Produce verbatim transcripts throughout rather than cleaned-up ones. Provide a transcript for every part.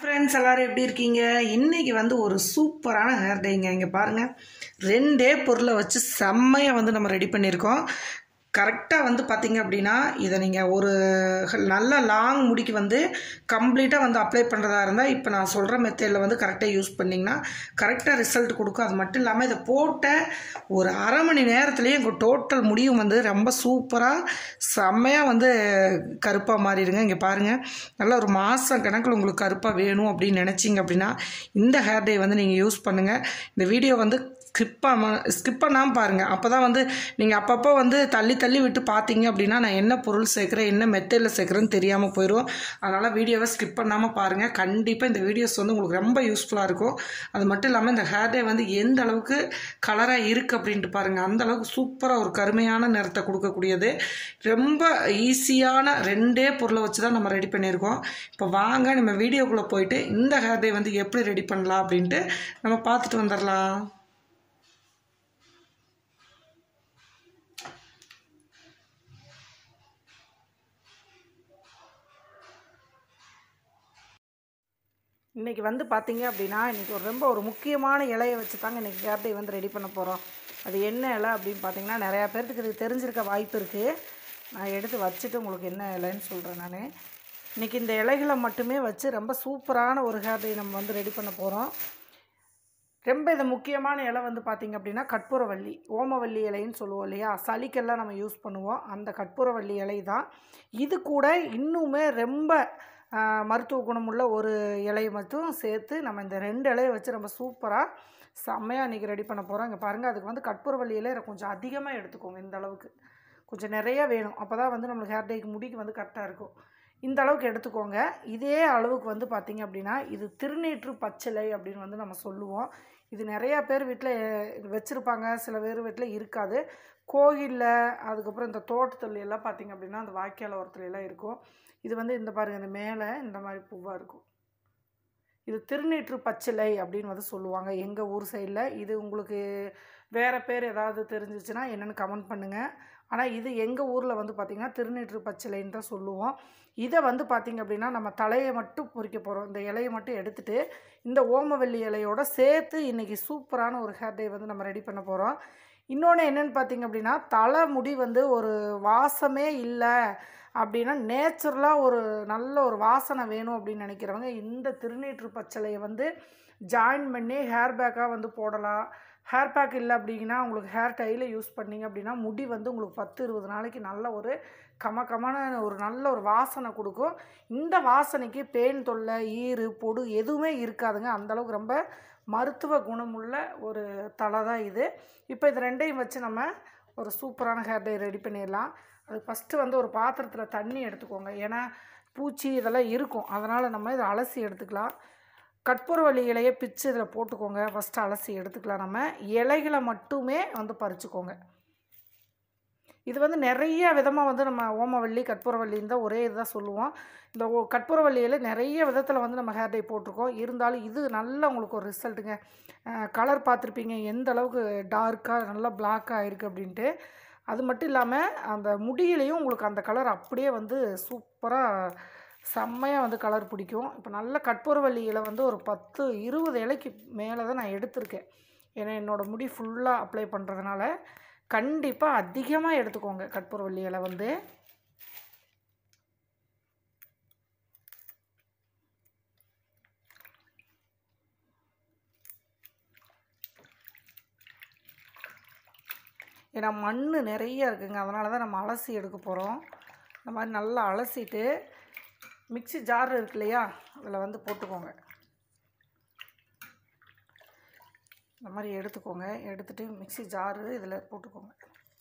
Friends எல்லாரும் எப்படி இருக்கீங்க? இன்னைக்கு வந்து ஒரு சூப்பரான ஹேர் டேங்க. இங்கே பாருங்கள், ரெண்டே பொருளை வச்சு செம்மையாக வந்து நம்ம ரெடி பண்ணியிருக்கோம். கரெக்டாக வந்து பார்த்திங்க அப்படின்னா, இதை நீங்கள் ஒரு நல்ல லாங் முடிக்கு வந்து கம்ப்ளீட்டாக வந்து அப்ளை பண்ணுறதா இருந்தால், இப்போ நான் சொல்கிற மெத்தடில் வந்து கரெக்டாக யூஸ் பண்ணிங்கன்னா கரெக்டாக ரிசல்ட் கொடுக்கும். அது மட்டும் இல்லாமல் இதை போட்ட ஒரு அரை மணி நேரத்துலேயே எங்கள் டோட்டல் முடியும் வந்து ரொம்ப சூப்பராக செம்மையாக வந்து கருப்பாக மாறிடுங்க. இங்கே பாருங்கள், நல்லா ஒரு மாதம் கணக்கில் உங்களுக்கு கருப்பாக வேணும் அப்படின்னு நினச்சிங்க அப்படின்னா இந்த ஹேர் டே வந்து நீங்கள் யூஸ் பண்ணுங்கள். இந்த வீடியோ வந்து ஸ்கிப் பண்ண ஸ்கிப் பண்ணாமல் பாருங்கள். அப்போ தான் வந்து நீங்கள் அப்பப்போ வந்து தள்ளி தள்ளி விட்டு பார்த்தீங்க அப்படின்னா நான் என்ன பொருள் சேர்க்குறேன், என்ன மெத்தடில் சேர்க்குறேன்னு தெரியாமல் போயிடும். அதனால் வீடியோவை ஸ்கிப் பண்ணாமல் பாருங்கள். கண்டிப்பாக இந்த வீடியோஸ் வந்து உங்களுக்கு ரொம்ப யூஸ்ஃபுல்லாக இருக்கும். அது மட்டும் இல்லாமல் இந்த ஹேர் டே வந்து எந்த அளவுக்கு கலராக இருக்குது அப்படின்ட்டு பாருங்கள். அந்த அளவுக்கு சூப்பராக ஒரு கருமையான நிறத்தை கொடுக்கக்கூடியது. ரொம்ப ஈஸியான ரெண்டே பொருளை வச்சு தான் நம்ம ரெடி பண்ணியிருக்கோம். இப்போ வாங்க நம்ம வீடியோக்குள்ளே போயிட்டு இந்த ஹேர் டே வந்து எப்படி ரெடி பண்ணலாம் அப்படின்ட்டு நம்ம பார்த்துட்டு வந்துடலாம். இன்றைக்கி வந்து பார்த்திங்க அப்படின்னா, இன்றைக்கி ஒரு ரொம்ப ஒரு முக்கியமான இலையை வச்சு தாங்க இன்றைக்கி ஹேர் டே வந்து ரெடி பண்ண போகிறோம். அது என்ன இலை அப்படின்னு பார்த்திங்கன்னா, நிறையா பேர்த்துக்கு இது தெரிஞ்சிருக்க வாய்ப்பு இருக்குது. நான் எடுத்து வச்சுட்டு உங்களுக்கு என்ன இலைன்னு சொல்கிறேன். நான் இன்றைக்கி இந்த இலைகளை மட்டுமே வச்சு ரொம்ப சூப்பரான ஒரு ஹேர் டே நம்ம வந்து ரெடி பண்ண போகிறோம். ரொம்ப இது முக்கியமான இலை வந்து பார்த்திங்க அப்படின்னா கற்பூரவள்ளி, ஓமவல்லி இலைன்னு சொல்லுவோம் இல்லையா, சளிக்கெல்லாம் நம்ம யூஸ் பண்ணுவோம். அந்த கற்பூரவள்ளி இலை தான். இது கூட இன்னுமே ரொம்ப மருத்துவ குணமுள்ள ஒரு இலையை மட்டும் சேர்த்து நம்ம இந்த ரெண்டு இலையை வச்சு ரொம்ப சூப்பராக செம்மையாக இன்றைக்கி ரெடி பண்ண போகிறோம். இங்கே பாருங்கள், அதுக்கு வந்து கற்பூரவள்ளி இலை கொஞ்சம் அதிகமாக எடுத்துக்கோங்க. இந்த அளவுக்கு கொஞ்சம் நிறையா வேணும். அப்போ தான் வந்து நம்மளுக்கு ஹேர் டேக்கு முடிக்கு வந்து கரெக்டாக இருக்கும். இந்த அளவுக்கு எடுத்துக்கோங்க. இதே அளவுக்கு வந்து பார்த்திங்க அப்படின்னா இது திருநீற்று பச்சிலை அப்படின்னு வந்து நம்ம சொல்லுவோம். இது நிறையா பேர் வீட்டில் வச்சுருப்பாங்க, சில பேர் வீட்டில் இருக்காது. கோயிலில், அதுக்கப்புறம் இந்த தோட்டத்துல எல்லாம் பார்த்திங்க அப்படின்னா அந்த வாய்க்கால் ஓரத்துல எல்லாம் இருக்கும். இது வந்து இந்த பாருங்கள், இந்த மேலே இந்த மாதிரி பூவாக இருக்கும். இது திருநீற்று பச்சிலை அப்படின்னு வந்து சொல்லுவாங்க எங்கள் ஊர் சைடில். இது உங்களுக்கு வேறு பேர் ஏதாவது தெரிஞ்சிச்சுன்னா என்னென்னு கமெண்ட் பண்ணுங்கள். ஆனால் இது எங்கள் ஊரில் வந்து பார்த்திங்கன்னா திருநீற்று பச்சிலைன்னு தான் சொல்லுவோம். இதை வந்து பார்த்திங்க அப்படின்னா நம்ம தலையை மட்டும் பொறிக்க போகிறோம். இந்த இலையை மட்டும் எடுத்துகிட்டு இந்த ஓமவல்லி இலையோடு சேர்த்து இன்றைக்கி சூப்பரான ஒரு ஹேர் டே வந்து நம்ம ரெடி பண்ண போகிறோம். இன்னொன்று என்னென்னு பார்த்திங்க அப்படின்னா, தலை முடி வந்து ஒரு வாசமே இல்லை அப்படின்னா, நேச்சுரலாக ஒரு நல்ல ஒரு வாசனை வேணும் அப்படின்னு நினைக்கிறவங்க இந்த திருநீற்று பச்சிலையை வந்து ஜாயின் பண்ணி ஹேர் பேக்காக வந்து போடலாம். ஹேர் பேக் இல்லை அப்படின்னா உங்களுக்கு ஹேர் டையில் யூஸ் பண்ணிங்க அப்படின்னா முடி வந்து உங்களுக்கு பத்து இருபது நாளைக்கு நல்ல ஒரு கம கமான ஒரு நல்ல ஒரு வாசனை கொடுக்கும். இந்த வாசனைக்கு பேன் தொல்லை, ஈறு, பொடு எதுவுமே இருக்காதுங்க. அந்தளவுக்கு ரொம்ப மருத்துவ குணமுள்ள ஒரு தலை தான் இது. இப்போ இது ரெண்டையும் வச்சு நம்ம ஒரு சூப்பரான ஹேர் டே ரெடி பண்ணிடலாம். அது ஃபஸ்ட்டு வந்து ஒரு பாத்திரத்தில் தண்ணி எடுத்துக்கோங்க. ஏன்னா பூச்சி இதெல்லாம் இருக்கும், அதனால் நம்ம இதை அலசி எடுத்துக்கலாம். கற்பூரவள்ளி இலையை பிச்சு இதில் போட்டுக்கோங்க. ஃபஸ்ட்டு அலசி எடுத்துக்கலாம். நம்ம இலைகளை மட்டுமே வந்து பறிச்சுக்கோங்க. இது வந்து நிறைய விதமாக வந்து நம்ம ஓமவல்லி, கற்பூரவல்லின்னு தான் ஒரே இதுதான் சொல்லுவோம். இந்த ஓ கற்பூரவல்லியில் நிறைய விதத்தில் வந்து நம்ம ஹேர் டே போட்டிருக்கோம். இருந்தாலும் இது நல்ல உங்களுக்கு ஒரு ரிசல்ட்டுங்க. கலர் பார்த்துருப்பீங்க எந்த அளவுக்கு டார்க்காக நல்லா பிளாக்காக ஆகிருக்கு அப்படின்ட்டு. அது மட்டும் இல்லாமல் அந்த முடியிலையும் உங்களுக்கு அந்த கலர் அப்படியே வந்து சூப்பராக செம்மையாக வந்து கலர் பிடிக்கும். இப்போ நல்ல கற்பூரவல்லி இலை வந்து ஒரு பத்து இருபது இலைக்கு மேலே தான் நான் எடுத்திருக்கேன். ஏன்னா என்னோடய முடி ஃபுல்லாக அப்ளை பண்ணுறதுனால கண்டிப்பாக அதிகமாக எடுத்துக்கோங்க கற்பூரவல்லி இலை வந்து. ஏன்னா மண் நிறைய இருக்குங்க, அதனால தான் நம்ம அலசி எடுக்க போகிறோம். இந்த மாதிரி நல்லா அலசிட்டு மிக்ஸி ஜார் இருக்கு இல்லையா, அதில் வந்து போட்டுக்கோங்க. இந்த மாதிரி எடுத்துக்கோங்க. எடுத்துகிட்டு மிக்ஸி ஜாரு இதில் போட்டுக்கோங்க.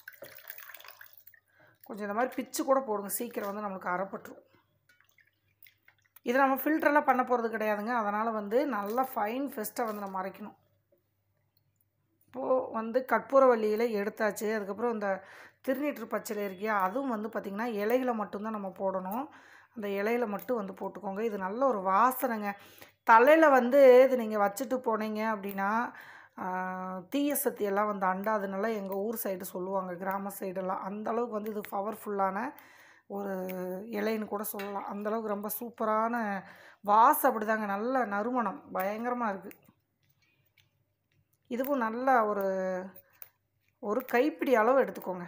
கொஞ்சம் இந்த மாதிரி பிச்சு கூட போடுங்க, சீக்கிரம் வந்து நம்மளுக்கு அரைப்பட்டுரும். இதை நம்ம ஃபில்டரெல்லாம் பண்ண போகிறது கிடையாதுங்க. அதனால் வந்து நல்லா ஃபைன் ஃபெஸ்ட்டாக வந்து நம்ம அரைக்கணும். இப்போது வந்து கற்பூரவல்லியில் எடுத்தாச்சு. அதுக்கப்புறம் இந்த திருநீற்று பச்சிலை இருக்கியா, அதுவும் வந்து பார்த்திங்கன்னா இலைகளை மட்டும்தான் நம்ம போடணும். அந்த இலையில மட்டும் வந்து போட்டுக்கோங்க. இது நல்ல ஒரு வாசனைங்க. தலையில் வந்து இது நீங்கள் வச்சுட்டு போனீங்க அப்படின்னா தீய சக்தியெல்லாம் வந்து அண்டாதுனால எங்கள் ஊர் சைடு சொல்லுவாங்க, கிராம சைடெல்லாம். அந்தளவுக்கு வந்து இது பவர்ஃபுல்லான ஒரு இலைன்னு கூட சொல்லலாம். அந்தளவுக்கு ரொம்ப சூப்பரான வாசம் அப்படிதாங்க. நல்ல நறுமணம் பயங்கரமாக இருக்குது. இதுவும் நல்லா ஒரு ஒரு கைப்பிடி அளவு எடுத்துக்கோங்க.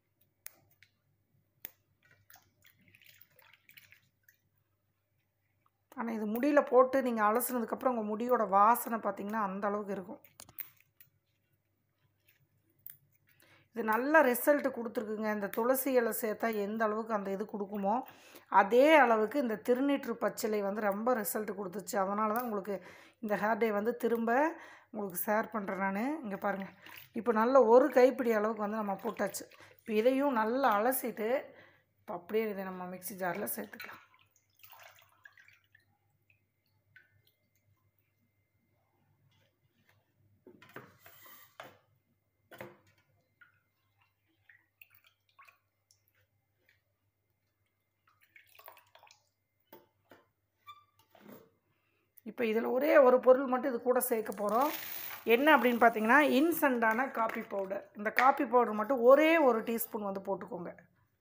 ஆனால் இது முடியில் போட்டு நீங்கள் அலசினதுக்கப்புறம் உங்கள் முடியோட வாசனை பார்த்திங்கன்னா அந்த அளவுக்கு இருக்கும். இது நல்ல ரிசல்ட் கொடுத்துருக்குங்க. இந்த துளசி இலை சேர்த்தா எந்த அளவுக்கு அந்த இது கொடுக்குமோ அதே அளவுக்கு இந்த திருநீற்று பச்சிலை வந்து ரொம்ப ரிசல்ட் கொடுத்துச்சு. அதனால தான் உங்களுக்கு இந்த ஹேர் டே வந்து திரும்ப உங்களுக்கு ஷேர் பண்ணுறேன் நான். இங்கே பாருங்கள், இப்போ நல்ல ஒரு கைப்பிடி அளவுக்கு வந்து நம்ம போட்டாச்சு. இப்போ இதையும் நல்லா அலசிட்டு இப்போ அப்படியே இதை நம்ம மிக்ஸி ஜாரில் சேர்த்துக்கலாம். இப்போ இதில் ஒரே ஒரு பொருள் மட்டும் இது கூட சேர்க்க போகிறோம். என்ன அப்படின்னு பார்த்தீங்கன்னா, இன்சென்டான காப்பி பவுடர். இந்த காப்பி பவுடர் மட்டும் ஒரே ஒரு டீஸ்பூன் வந்து போட்டுக்கோங்க.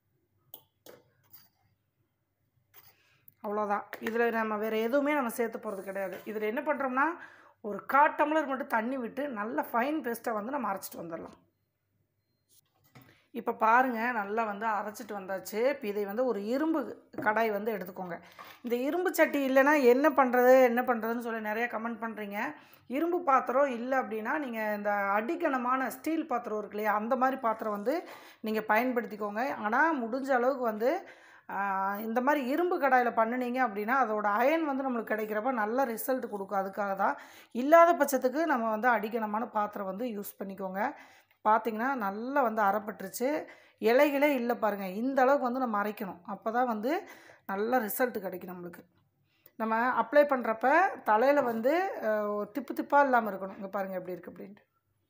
அவ்வளோதான். இதில் நம்ம வேறு எதுவுமே நம்ம சேர்த்து போகிறது கிடையாது. இதில் என்ன பண்ணுறோம்னா, ஒரு கால் டம்ளர் மட்டும் தண்ணி விட்டு நல்ல ஃபைன் பேஸ்ட்டாக வந்து நம்ம அரைச்சிட்டு வந்துடலாம். இப்போ பாருங்கள், நல்லா வந்து அரைச்சிட்டு வந்தாச்சு. இப்போ இதை வந்து ஒரு இரும்பு கடாய் வந்து எடுத்துக்கோங்க. இந்த இரும்பு சட்டி இல்லைன்னா என்ன பண்ணுறது என்ன பண்ணுறதுன்னு சொல்லி நிறையா கமெண்ட் பண்ணுறீங்க. இரும்பு பாத்திரம் இல்லை அப்படின்னா நீங்கள் இந்த அடிக்கனமான ஸ்டீல் பாத்திரம் இருக்கு இல்லையா, அந்த மாதிரி பாத்திரம் வந்து நீங்கள் பயன்படுத்திக்கோங்க. ஆனால் முடிஞ்ச அளவுக்கு வந்து இந்த மாதிரி இரும்பு கடாயில் பண்ணினீங்க அப்படின்னா அதோட அயன் வந்து நம்மளுக்கு கிடைக்கிறப்ப நல்ல ரிசல்ட் கொடுக்கும். அதுக்காக தான். இல்லாத பட்சத்துக்கு நம்ம வந்து அடிக்கனமான பாத்திரம் வந்து யூஸ் பண்ணிக்கோங்க. பார்த்திங்கன்னா நல்லா வந்து அரைப்பட்டுருச்சு. இலைகளே இல்லை பாருங்கள். இந்த அளவுக்கு வந்து நம்ம அரைக்கணும். அப்போ தான் வந்து நல்ல ரிசல்ட் கிடைக்கும் நம்மளுக்கு. நம்ம அப்ளை பண்ணுறப்ப தலையில் வந்து திப்பு திப்பாக இல்லாமல் இருக்கணும். இங்கே பாருங்கள் எப்படி இருக்குது அப்படின்ட்டு.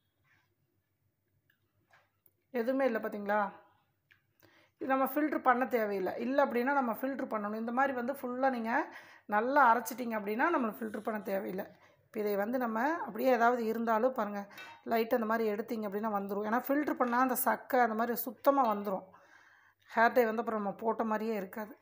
எதுவுமே இல்லை பார்த்தீங்களா. இது நம்ம ஃபில்ட்ரு பண்ண தேவையில்லை. இல்லை அப்படின்னா நம்ம ஃபில்ட்ரு பண்ணணும். இந்த மாதிரி வந்து ஃபுல்லாக நீங்கள் நல்லா அரைச்சிட்டிங்க அப்படின்னா நம்மளுக்கு ஃபில்ட்ரு பண்ண தேவையில்லை. இப்போ இதை வந்து நம்ம அப்படியே ஏதாவது இருந்தாலும் பாருங்கள், லைட்டாக அந்த மாதிரி எடுத்திங்க அப்படின்னா வந்துடும். ஏன்னா ஃபில்ட்ரு பண்ணால் அந்த சக்கை அந்த மாதிரி சுத்தமாக வந்துடும். ஹேர் டை வந்து அப்புறம் நம்ம போட்ட மாதிரியே இருக்காது.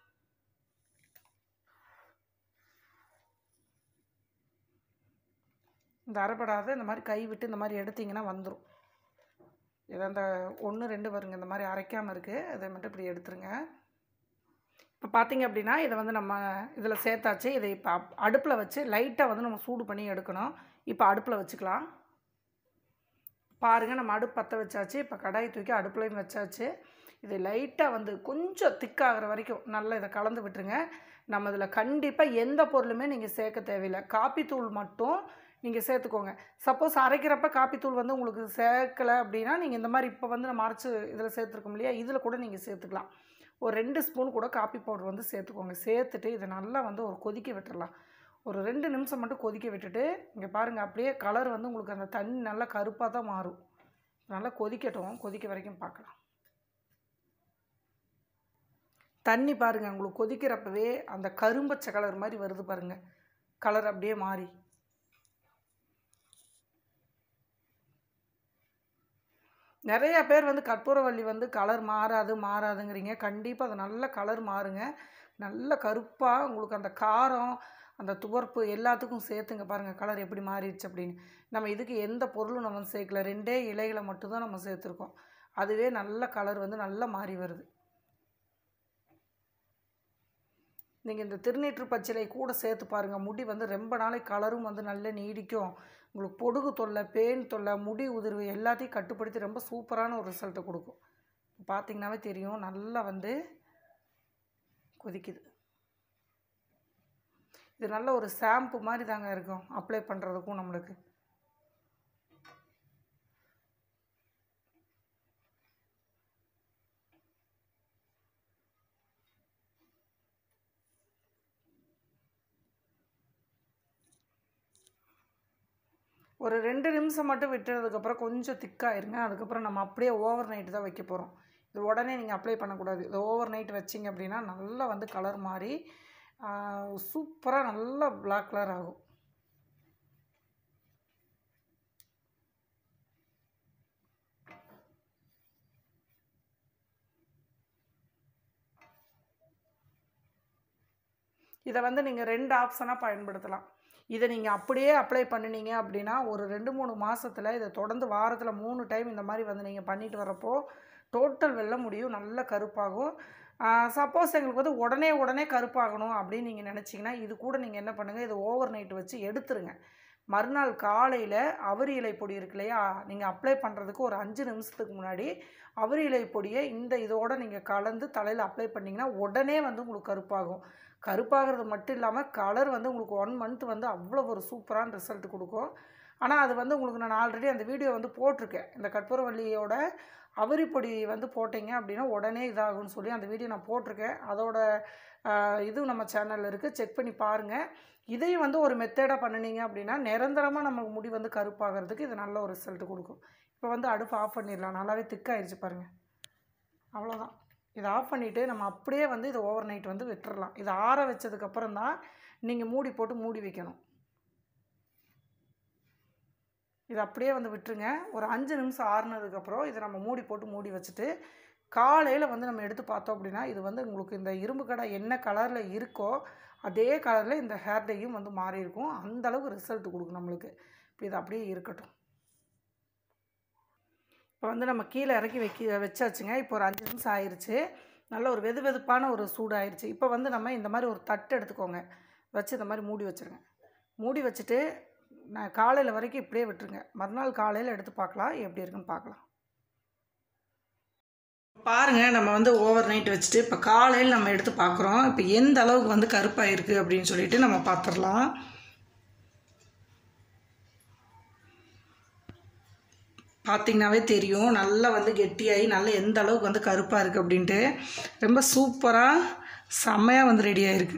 இந்த அரைப்படாத இந்த மாதிரி கை விட்டு இந்த மாதிரி எடுத்திங்கன்னா வந்துடும். இதை அந்த ஒன்று ரெண்டு வருங்க இந்த மாதிரி அரைக்காமல் இருக்குது. அதை மட்டும் இப்படி எடுத்துருங்க. இப்போ பார்த்திங்க அப்படின்னா இதை வந்து நம்ம இதில் சேர்த்தாச்சு. இதை இப்போ அடுப்பில் வச்சு லைட்டாக வந்து நம்ம சூடு பண்ணி எடுக்கணும். இப்போ அடுப்பில் வச்சுக்கலாம். பாருங்கள், நம்ம அடுப்பு பற்ற வச்சாச்சு. இப்போ கடாய் தூக்கி அடுப்புலையும் வச்சாச்சு. இது லைட்டாக வந்து கொஞ்சம் திக்காகிற வரைக்கும் நல்லா இதை கலந்து விட்டுருங்க. நம்ம இதில் கண்டிப்பாக எந்த பொருளுமே நீங்கள் சேர்க்க தேவையில்லை. காப்பித்தூள் மட்டும் நீங்கள் சேர்த்துக்கோங்க. சப்போஸ் அரைக்கிறப்ப காப்பித்தூள் வந்து உங்களுக்கு சேர்க்கலை அப்படின்னா நீங்கள் இந்த மாதிரி இப்போ வந்து நம்ம அரைச்சி இதில் சேர்த்துருக்கோம் இல்லையா, இதில் கூட நீங்கள் சேர்த்துக்கலாம். ஒரு ரெண்டு ஸ்பூன் கூட காப்பி பவுடர் வந்து சேர்த்துக்கோங்க. சேர்த்துட்டு இதை நல்லா வந்து ஒரு கொதிக்க விட்டுடலாம். ஒரு ரெண்டு நிமிஷம் மட்டும் கொதிக்க விட்டுட்டு இங்கே பாருங்கள், அப்படியே கலர் வந்து உங்களுக்கு அந்த தண்ணி நல்லா கருப்பாக தான் மாறும். நல்லா கொதிக்கட்டும். கொதிக்க வரைக்கும் பார்க்கலாம். தண்ணி பாருங்கள், உங்களுக்கு கொதிக்கிறப்பவே அந்த கரும்பச்சை கலர் மாதிரி வருது பாருங்கள். கலர் அப்படியே மாறி நிறையா பேர் வந்து கற்பூரவள்ளி வந்து கலர் மாறாது மாறாதுங்கிறீங்க. கண்டிப்பாக அது நல்ல கலர் மாறுங்க. நல்ல கருப்பாக உங்களுக்கு அந்த காரம் அந்த துவர்ப்பு எல்லாத்துக்கும் சேர்த்துங்க. பாருங்கள் கலர் எப்படி மாறிடுச்சு அப்படின்னு. நம்ம இதுக்கு எந்த பொருளும் நம்ம சேர்க்கல. ரெண்டே இலைகளை மட்டும்தான் நம்ம சேர்த்துருக்கோம். அதுவே நல்ல கலர் வந்து நல்லா மாறி வருது. நீங்கள் இந்த திருநீற்று பச்சிலை கூட சேர்த்து பாருங்கள். முடி வந்து ரொம்ப நாளைக்கு கலரும் வந்து நல்ல நீடிக்கும். உங்களுக்கு பொடுகு தொல்லை, பேன் தொல்லை, முடி உதிர்வு எல்லாத்தையும் கட்டுப்படுத்தி ரொம்ப சூப்பரான ஒரு ரிசல்ட்டை கொடுக்கும். பார்த்திங்கனாவே தெரியும், நல்லா வந்து கொதிக்குது. இது நல்ல ஒரு ஷாம்பு மாதிரி தாங்க இருக்கும் அப்ளை பண்ணுறதுக்கும் நம்மளுக்கு. ஒரு ரெண்டு நிமிஷம் மட்டும் விட்டுறதுக்கப்புறம் கொஞ்சம் திக்காயிருங்க. அதுக்கப்புறம் நம்ம அப்படியே ஓவர் நைட்டு தான் வைக்க போகிறோம். இது உடனே நீங்கள் அப்ளை பண்ணக்கூடாது. இது ஓவர் நைட் வச்சிங்க அப்படின்னா நல்லா வந்து கலர் மாறி சூப்பராக நல்லா பிளாக் கலர் ஆகும். இதை வந்து நீங்கள் ரெண்டு ஆப்ஷனாக பயன்படுத்தலாம். இதை நீங்கள் அப்படியே அப்ளை பண்ணினீங்க அப்படின்னா ஒரு ரெண்டு மூணு மாதத்தில் இதை தொடர்ந்து வாரத்தில் மூணு டைம் இந்த மாதிரி வந்து நீங்கள் பண்ணிட்டு வரப்போ டோட்டல் வெள்ளை முடியும் நல்ல கருப்பாகும். சப்போஸ் எங்களுக்கு வந்து உடனே உடனே கருப்பாகணும் அப்படின்னு நீங்கள் நினச்சிங்கன்னா இது கூட நீங்கள் என்ன பண்ணுங்கள், இதை ஓவர் நைட் வச்சு எடுத்துருங்க. மறுநாள் காலையில் அவரி இலை பொடி இருக்கு இல்லையா, நீங்கள் அப்ளை பண்ணுறதுக்கு ஒரு அஞ்சு நிமிஷத்துக்கு முன்னாடி அவரி இலை பொடியை இந்த இதோடு நீங்கள் கலந்து தலையில் அப்ளை பண்ணிங்கன்னா உடனே வந்து உங்களுக்கு கருப்பாகும். கருப்பாகிறது மட்டும் இல்லாமல் கலர் வந்து உங்களுக்கு ஒன் மந்த் வந்து அவ்வளோ ஒரு சூப்பரான ரிசல்ட் கொடுக்கும். ஆனால் அது வந்து உங்களுக்கு நான் ஆல்ரெடி அந்த வீடியோ வந்து போட்டிருக்கேன். இந்த கற்பூரவல்லியோட அவரி பொடி வந்து போட்டிங்க அப்படின்னா உடனே இதாகும்னு சொல்லி அந்த வீடியோ நான் போட்டிருக்கேன். அதோட இதுவும் நம்ம சேனலில் இருக்குது, செக் பண்ணி பாருங்கள். இதையும் வந்து ஒரு மெத்தடாக பண்ணினீங்க அப்படின்னா நிரந்தரமாக நமக்கு முடி வந்து கருப்பாகிறதுக்கு இது நல்ல ஒரு ரிசல்ட் கொடுக்கும். இப்போ வந்து அடுப்பு ஆஃப் பண்ணிடலாம். நல்லாவே திக்காகிடுச்சு பாருங்கள். அவ்வளோதான். இதை ஆஃப் பண்ணிவிட்டு நம்ம அப்படியே வந்து இதை ஓவர் நைட் வந்து விட்டுறலாம். இதை ஆற வச்சதுக்கப்புறம் தான் நீங்கள் மூடி போட்டு மூடி வைக்கணும். இதை அப்படியே வந்து விட்டுருங்க. ஒரு அஞ்சு நிமிஷம் ஆறுனதுக்கப்புறம் இதை நம்ம மூடி போட்டு மூடி வச்சுட்டு காலையில் வந்து நம்ம எடுத்து பார்த்தோம் அப்படின்னா இது வந்து உங்களுக்கு இந்த இரும்பு கடை என்ன கலரில் இருக்கோ அதே கலரில் இந்த ஹேர் டையும் வந்து மாறி இருக்கும். அந்தளவுக்கு ரிசல்ட் கொடுக்கும் நம்மளுக்கு. இப்போ இது அப்படியே இருக்கட்டும். இப்போ வந்து நம்ம கீழே இறக்கி வைக்க வச்சாச்சுங்க. இப்போ ஒரு அஞ்சு நிமிஷம் ஆயிடுச்சு. நல்ல ஒரு வெது வெதுப்பான ஒரு சூடு ஆயிடுச்சு. இப்போ வந்து நம்ம இந்த மாதிரி ஒரு தட்டு எடுத்துக்கோங்க, வச்சு இந்த மாதிரி மூடி வச்சுருங்க. மூடி வச்சுட்டு நான் காலையில் வரைக்கும் இப்படியே விட்டுருங்க. மறுநாள் காலையில் எடுத்து பார்க்கலாம் எப்படி இருக்குன்னு பார்க்கலாம். பாருங்கள், நம்ம வந்து ஓவர் நைட் வச்சுட்டு இப்போ காலையில் நம்ம எடுத்து பார்க்குறோம். இப்போ எந்த அளவுக்கு வந்து கருப்பாக இருக்குது அப்படின்னு சொல்லிட்டு நம்ம பார்த்துடலாம். பார்த்திங்கனாவே தெரியும் நல்லா வந்து கெட்டியாகி நல்லா எந்த அளவுக்கு வந்து கருப்பாக இருக்குது அப்படின்ட்டு. ரொம்ப சூப்பராக செம்மையாக வந்து ரெடி ஆகிருக்கு.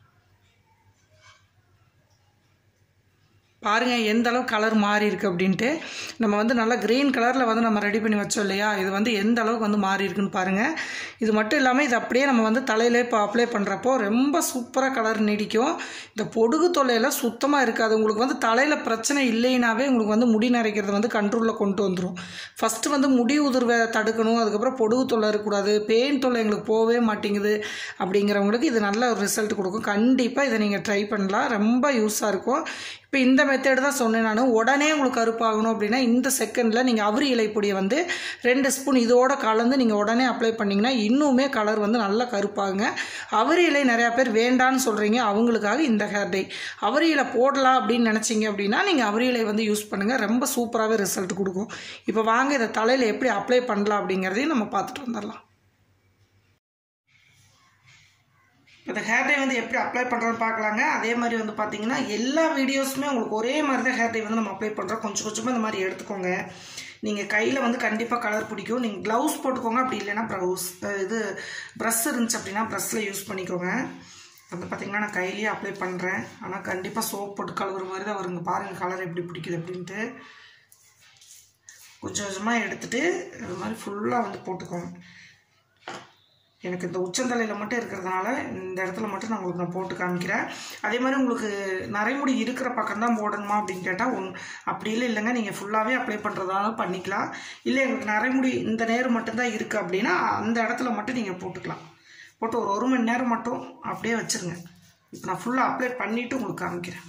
பாருங்கள் எந்த அளவுக்கு கலர் மாறி இருக்குது அப்படின்ட்டு. நம்ம வந்து நல்லா க்ரீன் கலரில் வந்து நம்ம ரெடி பண்ணி வச்சோம் இல்லையா, இது வந்து எந்த அளவுக்கு வந்து மாறி இருக்குன்னு பாருங்கள். இது மட்டும் இல்லாமல் இது அப்படியே நம்ம வந்து தலையிலே இப்போ அப்ளை பண்ணுறப்போ ரொம்ப சூப்பராக கலர் நீடிக்கும். இந்த பொடுகு தொல்லையில் சுத்தமாக இருக்காது. உங்களுக்கு வந்து தலையில் பிரச்சனை இல்லைனாவே உங்களுக்கு வந்து முடி நரைக்கிறது வந்து கண்ட்ரோலில் கொண்டு வந்துடும். ஃபஸ்ட்டு வந்து முடி உதிர்வை தடுக்கணும், அதுக்கப்புறம் பொடுகு தொல்லை இருக்கக்கூடாது, பெயின் தொல்லை எங்களுக்கு போகவே மாட்டேங்குது அப்படிங்கிறவங்களுக்கு இது நல்ல ஒரு ரிசல்ட் கொடுக்கும். கண்டிப்பாக இதை நீங்கள் ட்ரை பண்ணலாம், ரொம்ப யூஸாக இருக்கும். இப்போ இந்த மெத்தேடு தான் சொன்னேன் நான். உடனே உங்களுக்கு கருப்பாகணும் அப்படின்னா இந்த செகண்டில் நீங்கள் அவரி இலை பொடியை வந்து ரெண்டு ஸ்பூன் இதோட கலந்து நீங்கள் உடனே அப்ளை பண்ணிங்கன்னா இன்னுமே கலர் வந்து நல்லா கருப்பாகுங்க. அவரி இலை நிறையா பேர் வேண்டான்னு சொல்கிறீங்க, அவங்களுக்காக இந்த ஹேர் டை. அவரி இலை போடலாம் அப்படின்னு நினச்சிங்க அப்படின்னா நீங்கள் அவரி இலை வந்து யூஸ் பண்ணுங்கள், ரொம்ப சூப்பராகவே ரிசல்ட் கொடுக்கும். இப்போ வாங்க இதை தலையில் எப்படி அப்ளை பண்ணலாம் அப்படிங்கிறதையும் நம்ம பார்த்துட்டு வந்துடலாம். இந்த ஹேர் டை வந்து எப்படி அப்ளை பண்ணுறோன்னு பார்க்கலாங்க. அதே மாதிரி வந்து பார்த்திங்கன்னா எல்லா வீடியோஸுமே உங்களுக்கு ஒரே மாதிரி தான் ஹேர் டை வந்து நம்ம அப்ளை பண்ணுறோம். கொஞ்சம் கொஞ்சமாக இந்த மாதிரி எடுத்துக்கோங்க. நீங்கள் கையில் வந்து கண்டிப்பாக கலர் பிடிக்கும். நீங்கள் க்ளவுஸ் போட்டுக்கோங்க, அப்படி இல்லைன்னா ப்ரௌஸ் இது ப்ரஷ் இருந்துச்சு அப்படின்னா ப்ரஷ்ஷில் யூஸ் பண்ணிக்கோங்க. வந்து பார்த்திங்கன்னா நான் கையிலேயே அப்ளை பண்ணுறேன். ஆனால் கண்டிப்பாக சோப் போட்டு கழுவுற மாதிரி தான் வருங்க. பாருங்கள் கலர் எப்படி பிடிக்குது அப்படின்ட்டு. கொஞ்சம் கொஞ்சமாக எடுத்துகிட்டு இது மாதிரி ஃபுல்லாக வந்து போட்டுக்கோங்க. எனக்கு இந்த உச்சந்தலையில் மட்டும் இருக்கிறதுனால இந்த இடத்துல மட்டும் நான் உங்களுக்கு நான் போட்டு காமிக்கிறேன். அதே மாதிரி உங்களுக்கு நரைமுடி இருக்கிற பக்கம் தான் போடணுமா அப்படின்னு கேட்டால் ஒன் அப்படி இல்லை இல்லைங்க, நீங்கள் ஃபுல்லாகவே அப்ளை பண்ணுறதாலும் பண்ணிக்கலாம். இல்லை எங்களுக்கு நரைமுடி இந்த நேரம் மட்டும்தான் இருக்குது அப்படின்னா அந்த இடத்துல மட்டும் நீங்கள் போட்டுக்கலாம். போட்டு ஒரு ஒரு மணி நேரம் மட்டும் அப்படியே வச்சுருங்க. இப்போ நான் ஃபுல்லாக அப்ளை பண்ணிவிட்டு உங்களுக்கு காமிக்கிறேன்.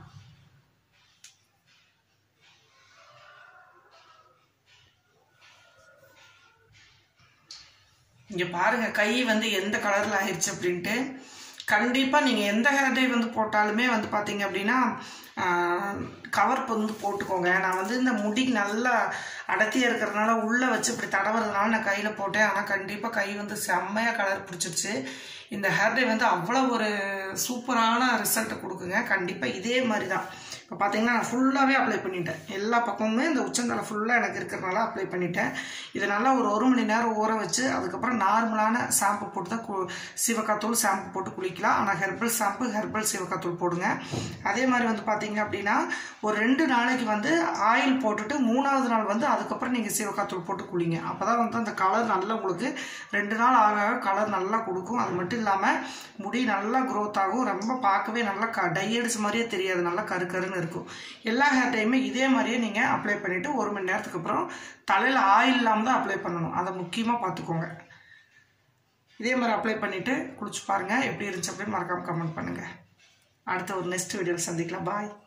இங்கே பாருங்கள் கை வந்து எந்த கலரில் ஆயிடுச்சு அப்படின்ட்டு. கண்டிப்பாக நீங்கள் எந்த ஹேர் டை வந்து போட்டாலுமே வந்து பார்த்தீங்க அப்படின்னா கவர் வந்து போட்டுக்கோங்க. நான் வந்து இந்த முடி நல்லா அடர்த்தியாக இருக்கிறதுனால உள்ளே வச்சு இப்படி தடவுறதுனால நான் கையில் போட்டேன். ஆனால் கண்டிப்பாக கை வந்து செம்மையாக கலர் பிடிச்சிருச்சு. இந்த ஹேர் டை வந்து அவ்வளோ ஒரு சூப்பரான ரிசல்ட்டை கொடுக்குங்க. கண்டிப்பாக இதே மாதிரி தான். இப்போ பார்த்தீங்கன்னா நான் ஃபுல்லாகவே அப்ளை பண்ணிட்டேன். எல்லா பக்கமுமே இந்த உச்சந்தலை ஃபுல்லாக எனக்கு இருக்கிறதுனால அப்ளை பண்ணிட்டேன். இதை நல்லா ஒரு ஒரு மணி நேரம் ஊற வச்சு அதுக்கப்புறம் நார்மலான ஷாம்பு போட்டு தான் கு சிவக்காத்தூள் ஷாம்பு போட்டு குளிக்கலாம். ஆனால் ஹெர்பல் ஷாம்பு ஹெர்பல் சிவக்காத்தூள் போடுங்க. அதே மாதிரி வந்து பார்த்தீங்க அப்படின்னா ஒரு ரெண்டு நாளைக்கு வந்து ஆயில் போட்டுட்டு மூணாவது நாள் வந்து அதுக்கப்புறம் நீங்கள் சிவக்காத்தூள் போட்டு குளிங்க. அப்போ தான் வந்து அந்த கலர் நல்லா உங்களுக்கு ரெண்டு நாள் ஆக கலர் நல்லா கொடுக்கும். அது மட்டும் இல்லாமல் முடி நல்லா க்ரோத் ஆகும். ரொம்ப பார்க்கவே நல்லா க டை அடிச்ச மாதிரியே தெரியாது, நல்லா கரு கருன்னு இருக்கும். எல்லா ஹேர் டைமே இதே மாதிரியே நீங்கள் அப்ளை பண்ணிவிட்டு ஒரு மணி நேரத்துக்கு அப்புறம் தலையில் ஆயில் இல்லாமல் தான் அப்ளை பண்ணணும். அதை முக்கியமாக பார்த்துக்கோங்க. இதே மாதிரி அப்ளை பண்ணிவிட்டு குளிச்சு பாருங்கள். எப்படி இருந்துச்சு அப்படின்னு மறக்காமல் கமெண்ட் பண்ணுங்கள். அடுத்த ஒரு நெக்ஸ்ட் வீடியோவில் சந்திக்கலாம். பாய்.